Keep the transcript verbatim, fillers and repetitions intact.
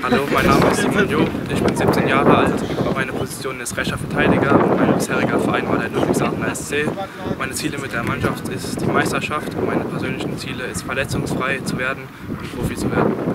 Hallo, mein Name ist Simon Job, ich bin siebzehn Jahre alt, meine Position ist rechter Verteidiger und mein bisheriger Verein war der Ludwigshafen S C. Meine Ziele mit der Mannschaft ist die Meisterschaft und meine persönlichen Ziele ist verletzungsfrei zu werden und Profi zu werden.